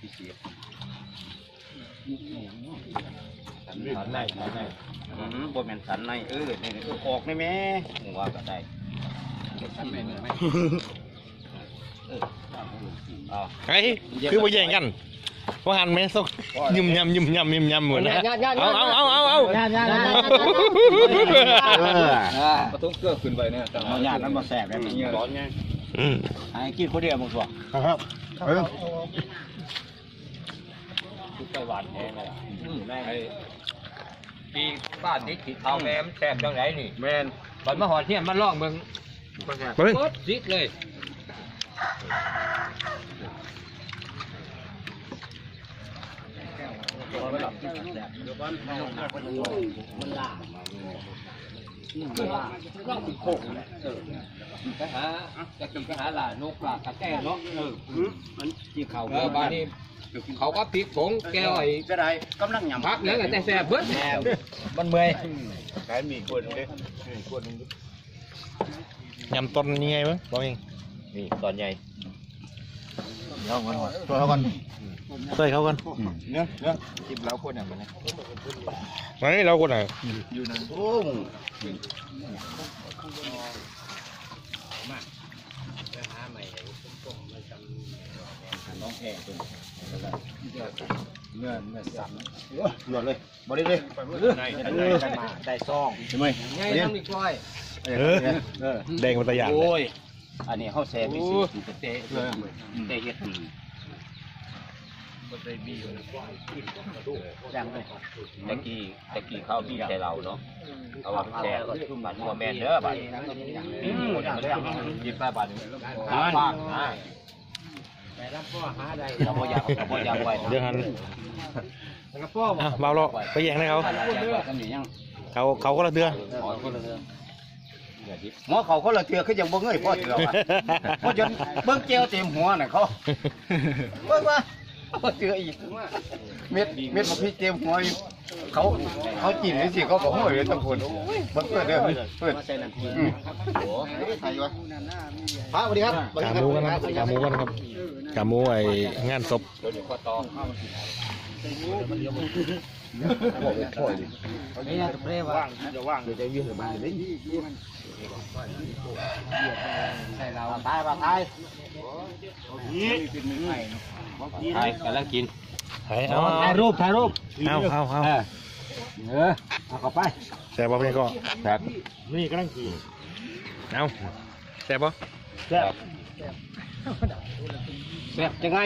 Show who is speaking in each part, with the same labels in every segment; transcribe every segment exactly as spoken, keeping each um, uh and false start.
Speaker 1: พิเศษสันในสันในบนแมนสันในเออนี่ก็ออกได้ไหมหัวก็ได้
Speaker 2: ไอ้คือไปแย่งกันว่าหันไหมสุกยิ้มยำยิ้มยำยิ้มยำเหมือนนะเอาเอาเอาเอาเอา
Speaker 1: ประตูเกลือขึ้นไปเนี่ยเอาหยาดนั้นมาแสบเลยมันร้อนไงไอ้กินคนเดียวมึงบอก
Speaker 3: ครับเออ
Speaker 1: ไต้หวันแห้งเลย
Speaker 4: ไอ้ปีบ้านนี้ขีดเท้าแม่มแสบจังไรนี่
Speaker 1: แมน
Speaker 4: บัดมาหอดเที่ยนมันล่องมึงเปิดซิดเลย
Speaker 1: มันล่ามันล่าโคก
Speaker 4: ไปหาจะกินไปหาหลานนกหลานตะแก่เนาะเออ
Speaker 1: มันจีเขา
Speaker 4: เออบ้านนี้เขาก็พริกผงแก้วไอ้
Speaker 1: จะได้กำลังยำ
Speaker 4: พักแล้วแต่แสบเบิ้ล
Speaker 1: มันเมื่อย
Speaker 3: ใช้มีคนเลยคน
Speaker 2: ยำต้นยังไงมั้งบอกเอง
Speaker 1: นี่ตอนใหญ่
Speaker 3: เดี๋ยวมันตัวเขาก่อน
Speaker 2: ใส่เขากัน
Speaker 3: เนื้อเนื้อจิ้มแล้วคนอย่างมันนะ
Speaker 2: ไม่เราคนไหน
Speaker 3: อยู่นั่นโอ้
Speaker 1: น้องแพง
Speaker 3: เนื้อเนื้อสั่นหยดเลยบริเลย
Speaker 1: ได้ซอง
Speaker 3: ใช่ไหม
Speaker 4: ไงน้ำอีกร้อย
Speaker 2: เออแดงมันตะยาน
Speaker 1: โอ้ยอันนี้เขาแซ่บไปสิเตะเตะเฮ็ดยังเลยตะกี้ตะกี้ข้าวบีใส่เราเนาะเอาว่าแซ่บมันหัวแมนเด้อบัดยิบไปบัดหาปากนะแต่รับพ่อหาได้เราบ่อยากเราบ่อยากไว้
Speaker 2: เดี๋ยวหันอ่ะเบาเราไปแย่งให้เขาเขาเขาก็ละเดือ
Speaker 1: หมอเขาก็ละเถื่อคือยังบ่เงยพ่อเถื่อพ่อจนเบิ้งเจียวเต็มหัวน่ะเขาเบิ้งว่าพ่อเถื่ออีกเม็ดเม็ดพริกเต็มหัวเขาเขากินนี่สิเขาก็ห้อยเลยทั้งคนเบิ้งเปิดเด้อเปิดโอ้ใครวะพระสวัสดีครับ
Speaker 2: กามูกันครับกามูกันครับกามูไองานศพ
Speaker 1: นี่นะเปรี้ยวว่างจะว่างเดี๋ยวจะยืนมาเลยใส่เราตายปลาตายตายกำลังกิน
Speaker 2: เอา
Speaker 1: ถ่ายรูปถ่ายรูป
Speaker 2: เอาเอาเอา
Speaker 1: เออเอาเข้าไป
Speaker 2: แซ่บป่ะพี่ก็
Speaker 1: แซ่บ
Speaker 2: นี่กำลังกินเอาแซ่บป่ะ
Speaker 1: แซ่บแซ่บจะไง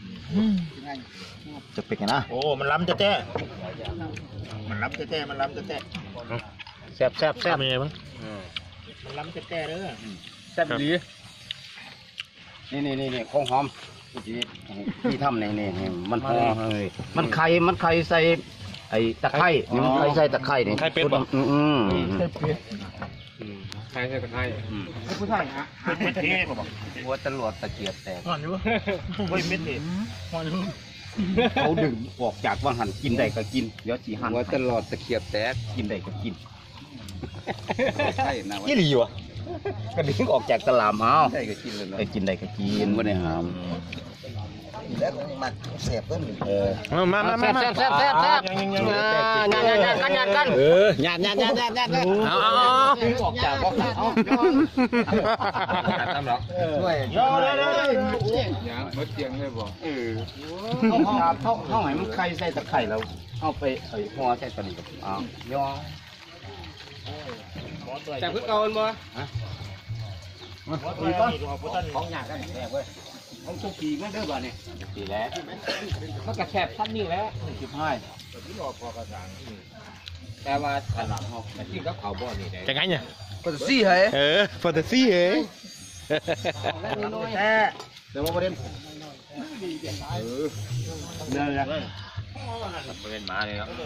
Speaker 1: จะเป็นไงนะ
Speaker 3: โอ้มันล้ำจะแท้มันล้ำจะแท้มันล้ำจะแท้
Speaker 1: แซ่บแซ่บแซ่บ
Speaker 2: เป็นไงบ้าง
Speaker 3: มันล้ำจะแท้เด้อ
Speaker 1: แซ่บดีนี่นี่นี่นี่ของหอมที่ทำนี่นี่มันหอมเลยมันไข่มันไข่ใส่ไอ้ตะไคร้นี่มันไข่ใส่ตะไคร้นี่
Speaker 2: ไข่เป็ดป่ะ
Speaker 1: อืม
Speaker 4: ไข่ใส่ตะไคร้
Speaker 1: ไอ้ผู้ชายฮะเป็นเท่ป่ะหัวตลอดตะเกียบแตก
Speaker 3: ห่อนอยู่เฮ้ยเม็ดเด็ดห่อนอยู่
Speaker 1: เขาดึงออกจากว่างหันกินได้ก็กินเดี๋ยวจีหันหัวตลอดตะเกียบแตกกินได้ก็กินใช่นะ
Speaker 2: ยี่หลีวะ
Speaker 1: ก็ดึงออกจากตลาดเอาได้ก็กินเลยได้กินได้ก็กินไม่ได้หาม
Speaker 3: แล้วมันเสียบต้น
Speaker 1: เออ
Speaker 2: มามามา
Speaker 1: แซ่บแซ่บแซ่บแซ่บงานงานงานกันงานกันเอองานงานงานงานงาน
Speaker 2: เอาเอา
Speaker 1: ออกจากก็เอาทำหรอช่วย
Speaker 3: ย่อเลยเลย
Speaker 4: ยางมดเตียงเลยบ่
Speaker 1: เออเขาเขาเขาไหนมันไข่ใส่ตะไคร้แล้วเอาไปไอ้หัวใส่ตะลิ่งอ้าวย่อ
Speaker 4: แต่พึ่งเก่าบ่
Speaker 1: ฮะมีก้อนของหยากันแซ่บเว้ยของทุกปีไม่ได้บ่เนี่ยปีแล้ว
Speaker 4: มันกระแฉบสั้นนี่แหละ
Speaker 1: สิบห้าแต่ว่าขนาดเขา
Speaker 4: แต่ที่เขาเขาบ่อนี่ได้
Speaker 2: จะไงเนี่ย
Speaker 1: ก็จะซี่เหรอ
Speaker 2: เออพอจะซี่เหรอ
Speaker 1: แต่เดี๋ยวมาประเด็นเออเนี่ย
Speaker 4: เป็นหมาเลยเนาะ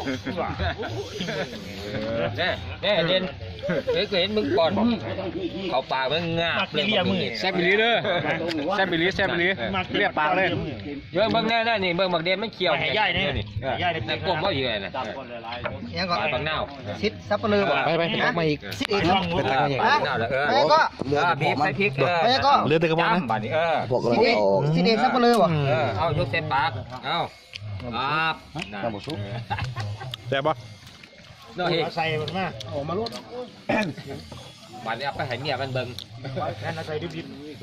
Speaker 4: แน่แน่เด่นเฮ้ยเห็นมึงก่อนเขาปากมึงงาบเลยมึงแซ่บบิลีเด้อแซ่บบิลีแซ่บบิลีเรียกปากเลยเยอะเบิ่งแน่แน่นี่เบิ่งบักเด่นมันเขียวใหญ่นี่แต่กลมว่าอยู่ไงนะยังก่อนบางเน่าชิดซับเปลือก
Speaker 2: ไปไปไปตักมาอีก
Speaker 4: ชิดอีกไปตักมาอีกเน่าแล้วเออไปก็บีบใส่พริกเออไปก็
Speaker 2: เลือดตะกระบอกนะ
Speaker 4: บาดนี้เออ
Speaker 1: ชิดเองชิดเองซับเปลือก
Speaker 4: เออเอายกเส้นปากเอาครับน้ำบุซุป
Speaker 2: แซ่บปะ
Speaker 4: น้อย
Speaker 3: ใส่มันมาออกมาลวก
Speaker 4: บาดนี้เอาไปให้เมียมันเบิ่ง
Speaker 3: แค่นั้นใส่ดิบ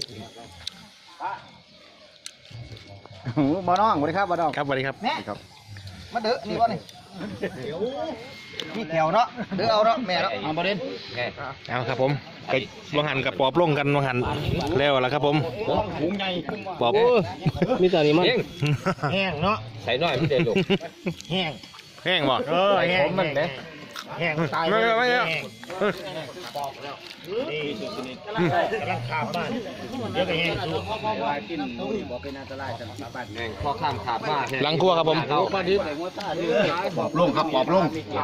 Speaker 1: บ่น้องสวัสดีครับบ่น้อง
Speaker 2: ครับสวัสดีครับ
Speaker 1: ครับมาเด้อนี่บ่นี่นี่แถวเนาะเด้อเอาเนาะแม่เนาะเอาบ่เด่น
Speaker 4: ไง
Speaker 2: เอาครับผมไก่วังหันกับปอบลงกันวังหันแล้วแล้วครับผม
Speaker 3: หุงใหญ่
Speaker 2: ปอบ
Speaker 4: มีแต่นี้มัน
Speaker 3: แห้งเนาะ
Speaker 4: ใส่น้อยพี่เด็ดลูก
Speaker 3: แห้ง
Speaker 2: แห้งบ่
Speaker 3: เออแห้งมันนะแห้งตาย
Speaker 2: ไม่ไม่ไม่
Speaker 3: นี่กำลังขาบบ้านเดี๋ยวก็แห้งสุก
Speaker 4: พอข้ามขาบมา
Speaker 2: หลังครัวครับผม
Speaker 1: ปอบลงครับปอบลง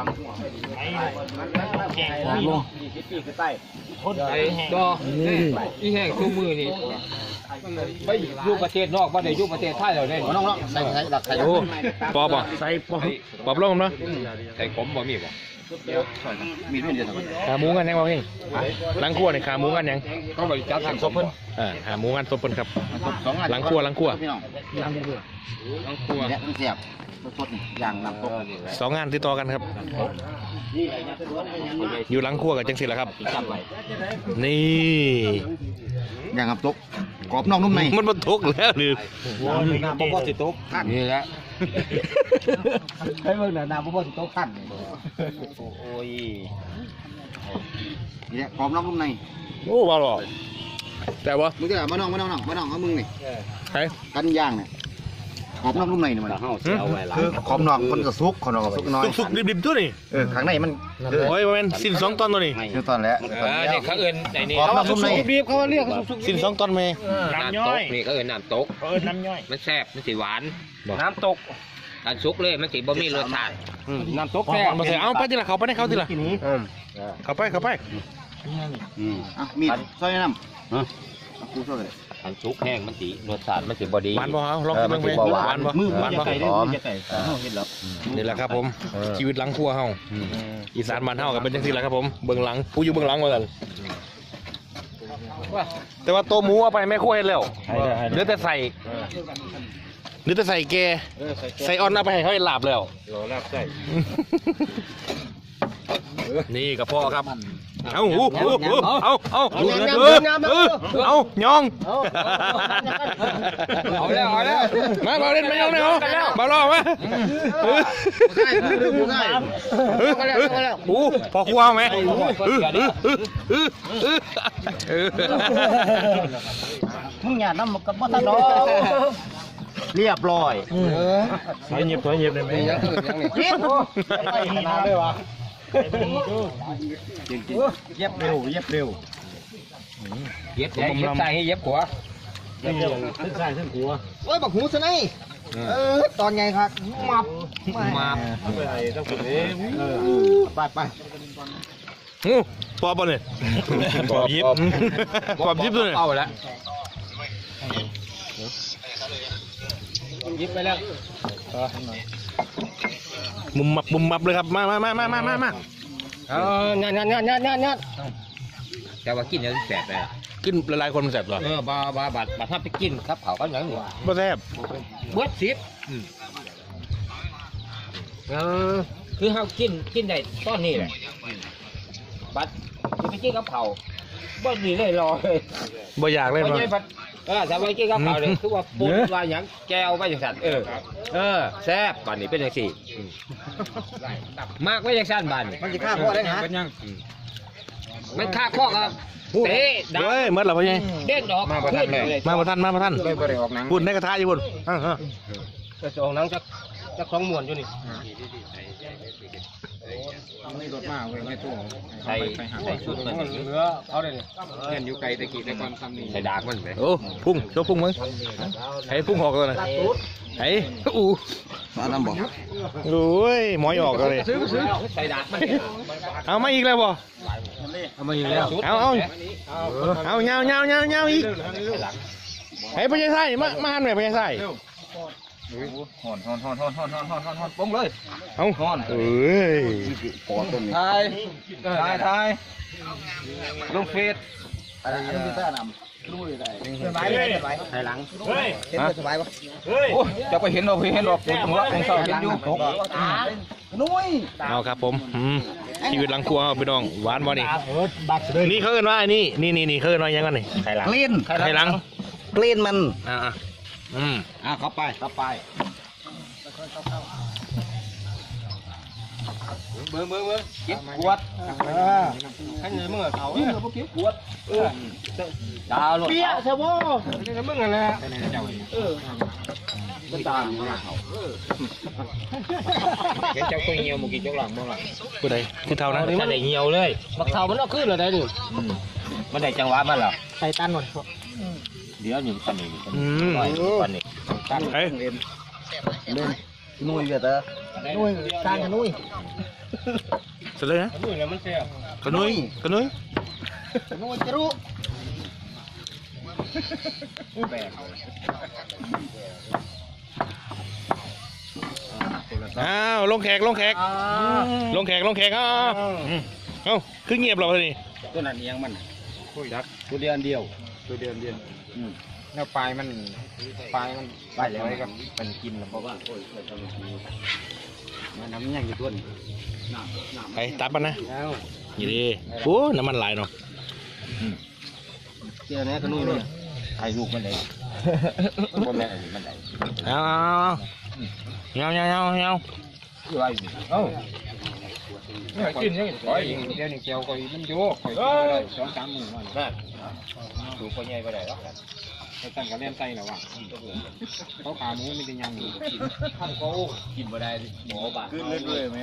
Speaker 3: แห้งลงคน
Speaker 4: ไอ้
Speaker 3: แห้ง
Speaker 4: ดออีแห้งคู่มือนี่ไปอยู่ประเทศนอกบ่ได้อยู่ประเทศไทยแล้วเนี่ย
Speaker 1: บ่น้องๆใส่ใส่หลักใส่
Speaker 2: โอ้ปอบบ่
Speaker 3: ใส่ปอ
Speaker 2: ปอบลงเนาะ
Speaker 4: ใส่ขมบ่มีบ่
Speaker 1: มีเพื่อนเดียวกัน
Speaker 2: ขาหมูกันยังบ่เองหลังครัวนี่ขาหมูกันยัง
Speaker 4: ก็บริจาคทางศพเพิ่น
Speaker 2: อ่าขาหมูกันสดเพิ่นครับ
Speaker 1: สองอัน
Speaker 2: หลังครัวหลังครัว
Speaker 1: พี่น้อง
Speaker 4: ทางครัว
Speaker 1: เนี่ยมันเสียบสดๆนี่อย่างน้ำตก
Speaker 2: สองงานติดต่อกันครับ อยู่หลังครัวกับจังสิแหละครับ
Speaker 4: จำไว้
Speaker 2: นี่
Speaker 1: อย่างน้ำตกกรอบนอกนุ่มใน
Speaker 2: มันมันทุกแล้วหรือ
Speaker 1: น้ำบ่บ่สิตกขั้น
Speaker 4: นี่แหละ
Speaker 1: ให้เบิ่งน่ะน้ำบ่บ่สิตกขั้น
Speaker 4: โอ้ย
Speaker 1: นี่แหละกรอบนอกนุ่มใน
Speaker 2: โอ้บ่หรอกแต่ว่า
Speaker 1: มึงจะมาน้องมาน้องน้องมาน้องเอามึงนี่
Speaker 2: ใช่
Speaker 1: กันย่างเนี่ยกรอบนอกนุ่มในนี่มัน
Speaker 4: เฮาสิเอาไว้ล่ะ
Speaker 1: คือกรอบนอกมันก็สุกขอนอกก็สุกน้อย
Speaker 2: สุกๆดิบๆตัวนี่
Speaker 1: เออข้างในมัน
Speaker 2: โอ้ยมันสิ้นสองตอนตัวนี่
Speaker 1: คือตอนแล้ว
Speaker 4: เออนี่เขาเอิ้นไอ้นี่
Speaker 1: กรอบนอกนุ่มใน
Speaker 3: รีบเขาเรียกสุก
Speaker 2: สิ้นสองตอนไหม
Speaker 3: น้ำ
Speaker 4: น้ำ
Speaker 3: ย่
Speaker 4: ต
Speaker 3: อก ย
Speaker 4: นี่เขาเอิ้นน้ำตก
Speaker 3: เออน้ำย่อย
Speaker 4: มันแซ่บมันสิหวานน้ำตกอันสุกเลยมันสิบ่มีรสชาติน้ำตก
Speaker 2: พอ
Speaker 4: แซ่
Speaker 2: ก่
Speaker 4: บ
Speaker 2: อนมาเสียเอาไปทีละเขาไปได้เขาทีละเขาไปเขาไป
Speaker 1: อืมอ่ะมีดซอยน้ำฮะกูซอยเลย
Speaker 4: อันสุกแห้งมันสิรสชาติมันสิบ่ดี
Speaker 2: หวานบ่เอาลองกินบ้างไหมหวานบ่หวานบ่
Speaker 1: หอมเห็นแล้ว
Speaker 2: นี่แหละครับผมชีวิตหลังครัวเฮาอีสานบ้านเฮากับเป็นจังซี่แหละครับผมเบื้องหลังผู้อยู่เบื้องหลังว่ากันแต่ว่าตัวหมูเอาไปแม่ครัวเฮ็ดแล้วเหลือแต่ใส่เหลือแต่ใส่แกใส่ออนเอาไปให้เขาเฮ็ดลาบแล้ว
Speaker 4: ลาบใส่
Speaker 2: นี่กับพ่อครับ เอาเอาเอาเอาเอายอง
Speaker 4: เอาแล้วเอาแล้ว
Speaker 2: มาบอลเล่นไม่ยองเลยเหรอบอลรอมาโอ้พอครัวไหม
Speaker 1: มึงอย่าน้ำกับบ่ทันดอกเรียบร้อย
Speaker 3: ใส่เงียบใส่เงียบเลยไหม
Speaker 1: ยิบ
Speaker 3: ไอ้ขนาดเลยวะ
Speaker 1: เย็บเร็วเย็บเร็ว
Speaker 4: เย็บใส่เย็บใส่ให้เย็บหัว
Speaker 3: เงียบขึ้นใส่ขึ้นหัว
Speaker 1: โอ้ยบักหูซะนี่เออตอนไงครับมับ
Speaker 4: มา
Speaker 3: ไปไอ้ต้องฝึกเอง
Speaker 1: ไปไป
Speaker 2: โอ้ปอบบอลเลยปอบยิบปอบยิบด้วย
Speaker 4: เอาแล้วยิบไปแล้ว
Speaker 2: มุมมับมุมมับเลยครับมามามามามามามา
Speaker 4: เอองานงานงานงานงานงานแต่ว่ากินแล้วแสบเลย
Speaker 2: กินหลายๆคนมันแสบเหรอ
Speaker 4: เออบาบาบัดบัดถ้าไปกินครับเขาก็อย่างนี้
Speaker 2: บ่แสบ
Speaker 4: เบิดสิบเออคือเขากินกินได้ตอนนี้แหละบัดจะไปกินกับเขาบ่ดีเลยรอเลย
Speaker 2: บ่อยากเลย
Speaker 4: ไม่
Speaker 2: มั้ง
Speaker 4: ใช่บัดเออถ้าไปกินกับเขาเลยคือว่าปุ๊บว่าอย่างแก้วไปอย่างสันเออเออแซ่บบัดนี้เป็นอย่างสี่มากไว้อย่างสั้นบัดนี้
Speaker 1: มันจะฆ่าพ่อได้ฮะ
Speaker 4: มันฆ่าข้อครับเตะดั
Speaker 2: เฮ้ยเมื่อไหร่พ่อใหญ่
Speaker 4: เด้งดอกมาประทันเลย
Speaker 2: มาประทันมาประทันปุ่นในกระทะอยู่ปุ่น
Speaker 4: จะจองนังจะจะคล้องมวนอยู่นี่
Speaker 3: ไม่รถมากเลยไม่ตู้
Speaker 4: ใส่ใส่ชุดมันเนื้อเขาเลยเงินอยู่ไกลตะกี้แต่ก่อนทำนี่ใส่ดากมันไหม
Speaker 2: โอ้พุ่งโชว์พุ่งมั้งให้พุ่งหอกเลยนะไอ้อู้
Speaker 1: สารน้ำบอก
Speaker 2: โอ้ยหมอยออกเลย
Speaker 4: ซื้อซื้อใส่ดาบมัน
Speaker 2: เอามาอีกแล้วบ่
Speaker 4: เอามาอยู่แล้ว
Speaker 2: เอาเอาเอาเงาเงาเงาเงาอีกไอ้พญาไส้มามาหันหน่อยพญาไส้
Speaker 4: หอนหอนหอนหอนหอนหอนหอนหอนหอนปงเลย
Speaker 2: เอาเอ้ย
Speaker 1: ปอต้นนี้
Speaker 4: ทายทายทายลงเฟซ
Speaker 1: อะไรนี่คือสารน้ำรู้เลยได้สบายสบายถ่ายหลังเห็นสบายปะ
Speaker 4: โอ้จะไปเห็นเราไปเห็นเราปวดหัวปวดเศร้าเห็นอยู่
Speaker 1: นุ้ย
Speaker 2: เอาครับผมอืมชีวิตหลังครัวเอาพี่น้องหวานบ่นี่นี่เขาเอิ้นว่าไอ้นี่นี่นี่นี่เขาเอิ้นว่ายังไงนี่ไข่หลัง
Speaker 1: กลีน
Speaker 2: ไข่หลัง
Speaker 1: กลีนมัน
Speaker 2: อ่าอ่าอืม
Speaker 1: อ่ะเข้าไปเข้าไป
Speaker 4: เบิ่งเบิ่งเบิ่งเก็บขวดให้เงินมึงเอาเนี่ยพวกเก็บขวดเออดาวหลด
Speaker 1: เปี้ยใช่บ่
Speaker 4: มึงอะไรเออ
Speaker 1: เป็นตา
Speaker 4: เห็นเจ้าตัวเหี่ยวมึงกินเจ้าหลังมึงหลัง
Speaker 2: ผู้ใดคือเท่านั้น
Speaker 4: มันได้เหี่ยวเลยบักเท่ามันเอาขึ้นเลยได้ดิมันได้จังหวะมันเหรอ
Speaker 1: ใส่ตันหมด
Speaker 4: เดี๋ยวหนึ่งตันนี้
Speaker 2: อืม
Speaker 4: ตันนี้ตัน
Speaker 2: เฮ้ย
Speaker 1: นุ้ยเกิดเด้อนุ้ยสร้างนุ้ย
Speaker 2: เสร็จเลยนะ
Speaker 4: นี่แล้วมันเสีย
Speaker 2: กระนุ้ยกระนุ้ย
Speaker 1: นุ้ยจะรู้
Speaker 2: อ้าวลงแขกลงแขกลงแขกลงแขกอ้าวเอ้าคือเงียบเราเลยนี่
Speaker 1: ตัวนั้นเอียงมันยักตัวเดียวเดียวตัวเดียวเดียวแล้วปลายมันปลายมันปลายแล้วก็เป็นกินเพราะว่ามันน้ำยังอยู่ตัวนี้
Speaker 2: ไปตัดมันนะนี่ดิโอ้น้ำมันไหลเนาะ
Speaker 1: เจ้าเนี่ยก็นุ่ยเลย
Speaker 4: ถ่ายรูปมันเลยคนแม่มันไหน
Speaker 2: เอาเอาเงาเงาเงาเงา
Speaker 4: คืออะไรเอ้ากินยังไงเดี๋ยวนี้เจียวก็มันโยกสองสามหมื่นมันได้ดูคนใหญ่ไปไหนแล้วไปตั้งกับเล่นไส้แล้วว่ะเขาขาหมูมันจะยังอยู่กินข้าวเขากินบ่ได้หมอบาขึ้นเรื่อยๆไหม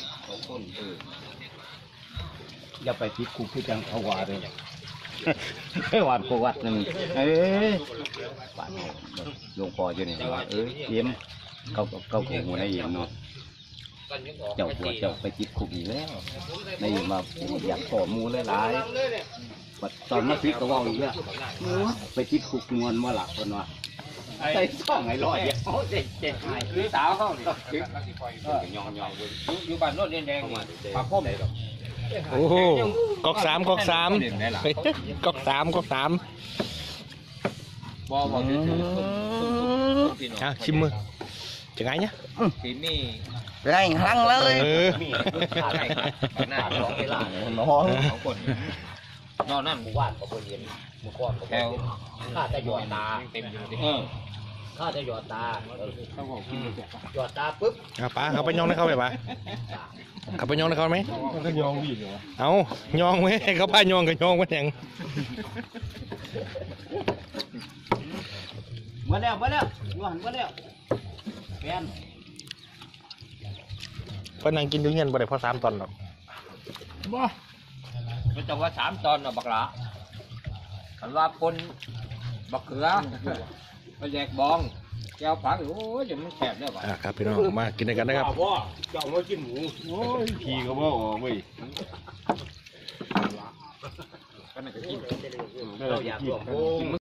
Speaker 1: อย่าไปติดคุกที่จังเขาว่าเลยหวานโควัดนั่นเอ้ยหวานหลวงพ่ออยู่นี่ว่าเอ้ยเยี่ยมเขาเขาคงหัวในเยี่ยมเนาะเจ้าปวดเจ้าไปติดคุกอีกแล้วในเยี่ยมมาอยากขอมูหลายๆตอนมาติดก็ว่าอีกแล้วไปติดคุกงวนมาหลักคนว่าใส่ซ่องไอ้ร้อยโอ้เจ็ดเจ็ดไอ้คือสาวเขาเนี่ยยองยองอยู่บ้านโน้นแดงๆปากพ่อม
Speaker 2: โอ้โหกอกสามกอกสามกอกสามกอกสาม
Speaker 4: บ่บ่
Speaker 2: อ่ะชิมมือจะไงเนี่ย
Speaker 4: ทีนี่
Speaker 1: แรงครั้งเลย
Speaker 2: เออ
Speaker 4: หน้าสองเวลา
Speaker 1: น้อง
Speaker 4: สองคนนอนนั่นหมู่บ้านก็บ่เย็นหมู่ก้อนก็บ่เย็นข้าจะหยอดตาเต็มอยู่ดิเออข้าจะหยอดตาเขาบอกกินหยอดตาปุ๊บ
Speaker 2: เอาป้าเขาไปยองให้เขาไปป้าเขาไปยองให้เขาไหมก็ยองดีเอายองไหมเขาพายองกับยองกันยัง
Speaker 1: มาแล้วมาแล้วอยู่หันมาแล้วแฟน
Speaker 2: เพิ่นนั่งกินอยู่เงี้ยบ่ได้พอสามตอนหรอก
Speaker 4: บ่มันจะว่าสามตอนน่ะบักหละคันว่าปนบักเขือมาแยกบองแก้วผักโอ้ยจะมันแสบได้ป่ะ
Speaker 2: อ่ะครับพี่น้องมากินด้วยกันนะครับ
Speaker 4: พ่อเจ้ามากินหมูโอ้ยพี่ก็บ่ออกเว้ยก็น่าจะกินเราอยากรวม